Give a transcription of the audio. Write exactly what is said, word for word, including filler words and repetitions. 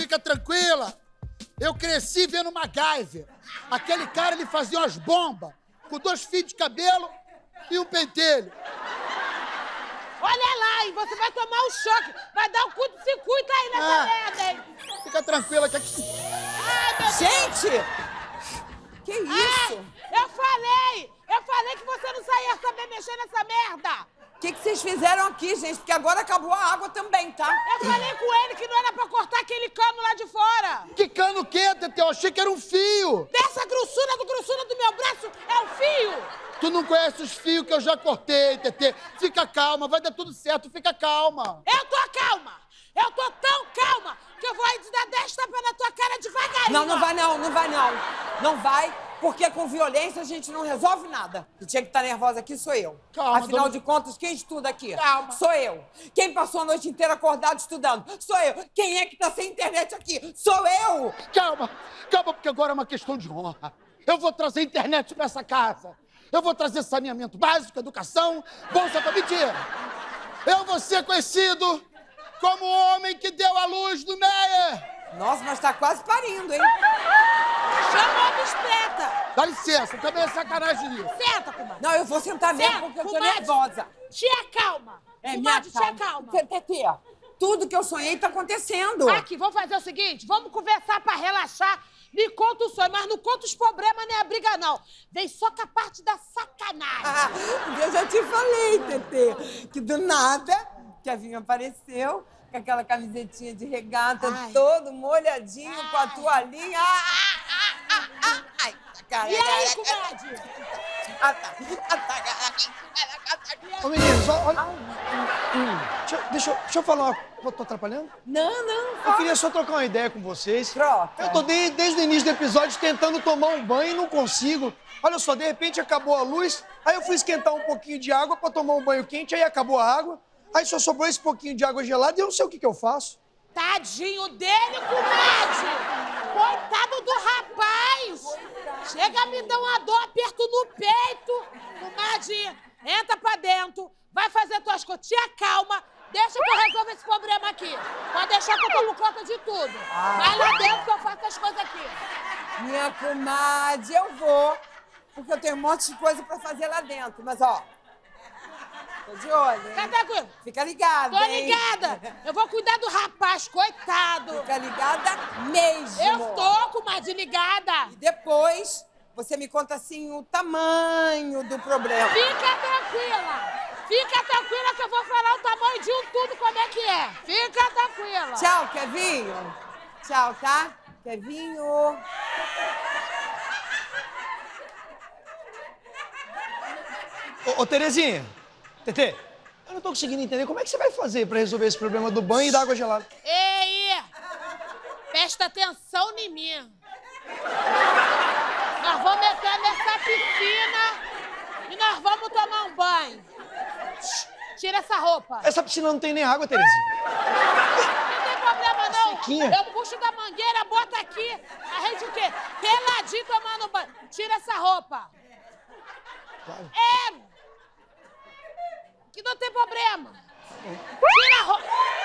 fica tranquila. Eu cresci vendo MacGyver. Aquele cara, ele fazia umas bombas com dois fios de cabelo e um pentelho. Olha lá, hein? Você vai tomar um choque. Vai dar um curto-circuito aí nessa Ah, merda, hein? Fica tranquila que aqui... Ai, meu Gente! Deus. Que isso? Ai, eu falei! Eu falei que você não saía saber mexer nessa merda! O que, que vocês fizeram aqui, gente? Porque agora acabou a água também, tá? Eu falei com ele que não era pra cortar aquele cano lá de fora! Que cano o quê, Tetê? Eu achei que era um fio. Dessa grossura do grossura do meu braço é o fio! Tu não conhece os fios que eu já cortei, Tetê. Fica calma, vai dar tudo certo, fica calma. Eu tô calma! Eu tô tão calma que eu vou aí te dar dez tapas na tua cara devagarinho! Não, não vai não, não vai não. Não vai, porque com violência a gente não resolve nada. Quem tinha que estar nervosa aqui sou eu. Calma, Afinal dona... de contas, quem estuda aqui? Calma. Sou eu. Quem passou a noite inteira acordado estudando? Sou eu. Quem é que tá sem internet aqui? Sou eu. Calma, calma, porque agora é uma questão de honra. Eu vou trazer internet pra essa casa. Eu vou trazer saneamento básico, educação, bolsa pra mentira. Eu vou ser conhecido como o homem que deu a luz no Meyer. Nossa, mas tá quase parindo, hein? Chama a bispreta! Dá licença, também é sacanagem isso. Senta, comadre! Não, eu vou sentar mesmo Senta, porque eu tô comadre. nervosa. Tia, calma! É, Comadre, minha tia, calma! Tetê, tudo que eu sonhei tá acontecendo. Aqui, vamos fazer o seguinte, vamos conversar pra relaxar. Me conta o sonho, mas não conta os problemas nem a briga, não. Vem só com a parte da sacanagem. Ah, eu já te falei, Tetê, que do nada, Kevinho apareceu com aquela camisetinha de regata, Ai. todo molhadinho, Ai. com a toalhinha. Ah, ah, ah, ah, ai, cara, E aí, comadre? Ah, tá. Ah, tá. Ô, meninos, ó, olha... Hum, deixa, eu- deixa, eu- deixa eu falar uma... Eu tô atrapalhando? Não, não, Eu fala. queria só trocar uma ideia com vocês. Troca. Eu tô desde, desde o início do episódio tentando tomar um banho e não consigo. Olha só, de repente acabou a luz, aí eu fui esquentar um pouquinho de água pra tomar um banho quente, aí acabou a água, aí só sobrou esse pouquinho de água gelada e eu não sei o que que eu faço. Tadinho dele, comadre! Coitado do rapaz! Chega a me dar uma dor, aperto no peito! Comadre, entra pra dentro, vai fazer tuas coisas, tia, calma, deixa que eu resolvo esse problema aqui. Pode deixar que eu tomo conta de tudo. Vai lá dentro que eu faço as coisas aqui. Minha comadre, eu vou, porque eu tenho um monte de coisa pra fazer lá dentro, mas ó, tô de olho, Fica hein? tranquilo. Fica ligada, Tô hein? ligada. Eu vou cuidar do rapaz, coitado. Fica ligada mesmo. Eu tô, comadre, ligada. E depois, você me conta, assim, o tamanho do problema. Fica tranquila. Fica tranquila que eu vou falar o tamanho de um tudo como é que é. Fica tranquila. Tchau, Kevinho. Tchau, tá? Kevinho. Ô, ô Terezinha, Tetê, eu não tô conseguindo entender como é que você vai fazer pra resolver esse problema do banho e da água gelada. Ei, presta atenção em mim. Nós vamos entrar nessa piscina e nós vamos tomar um banho. Tira essa roupa. Essa piscina não tem nem água, Terezinha. Não tem problema, não. Sequinha. Eu puxo da mangueira, boto aqui. A gente o quê? Peladinho tomando banho. Tira essa roupa. Claro. É. Que não tem problema. Tira a roupa.